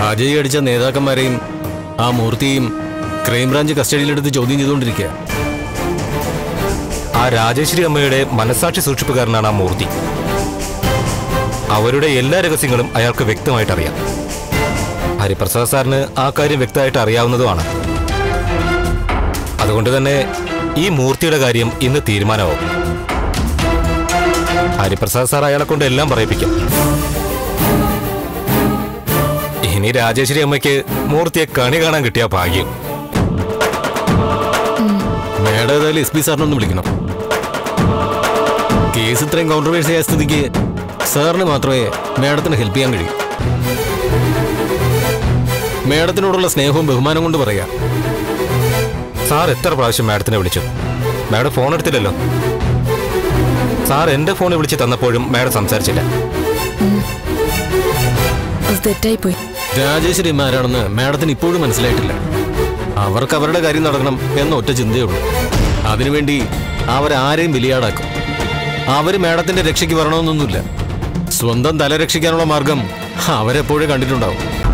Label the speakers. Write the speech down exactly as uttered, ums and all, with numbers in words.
Speaker 1: അജയ് അടിച്ച നേതാക്കന്മാരെയും ആ മൂർത്തിയും ക്രൈംബ്രാഞ്ച് കസ്റ്റഡിയിലെടുത്ത് ചോദ്യം ചെയ്തുകൊണ്ടിരിക്കുക.
Speaker 2: ആ രാജേശ്വരി അമ്മയുടെ മനസാക്ഷി സൂക്ഷിപ്പുകാരനാണ് ആ മൂർത്തി. അവരുടെ എല്ലാ രഹസ്യങ്ങളും അയാൾക്ക് വ്യക്തമായിട്ട് അറിയാം. ഹരിപ്രസാദ് സാറിന് ആ കാര്യം വ്യക്തമായിട്ട് അറിയാവുന്നതുമാണ്. അതുകൊണ്ട് തന്നെ ഈ മൂർത്തിയുടെ കാര്യം ഇന്ന് തീരുമാനമാവും. ഹരിപ്രസാദ് സാർ അയാളെ കൊണ്ട് എല്ലാം പറയിപ്പിക്കും. ഇനി രാജേശ്വരി അമ്മയ്ക്ക് മൂർത്തിയെ കണി കാണാൻ കിട്ടിയ ഭാഗ്യം.
Speaker 1: മേഡം ഏതായാലും എസ് പി സാറിനൊന്ന് വിളിക്കണം. കേസ് ഇത്രയും കോൺട്രവേഴ്സി ആയ സ്ഥിതിക്ക് സാറിന് മാത്രമേ മേഡത്തിന് ഹെൽപ്പ് ചെയ്യാൻ കഴിയൂ. മേഡത്തിനോടുള്ള സ്നേഹവും ബഹുമാനം കൊണ്ട് പറയാം.
Speaker 2: സാർ എത്ര പ്രാവശ്യം മാഡത്തിനെ വിളിച്ചു? Madam phone എടുത്തില്ലല്ലോ. സാർ എന്റെ ഫോണിൽ വിളിച്ച് തന്നപ്പോഴും മാഡം സംസാരിച്ചില്ല.
Speaker 3: തെറ്റായിപ്പോയി.
Speaker 1: രാജേശ്വരി ആരാണെന്ന് മാഡത്തിന് ഇപ്പോഴും മനസ്സിലായിട്ടില്ല. അവർക്ക് അവരുടെ കാര്യം നടക്കണം എന്ന ഒറ്റ ചിന്തയുള്ളൂ. അതിനുവേണ്ടി അവരാരെയും ബലിയാടാക്കും. അവര് മാഡത്തിന്റെ രക്ഷയ്ക്ക് വരണമെന്നൊന്നുമില്ല. സ്വന്തം തല രക്ഷിക്കാനുള്ള മാർഗം അവരെപ്പോഴും കണ്ടിട്ടുണ്ടാവും.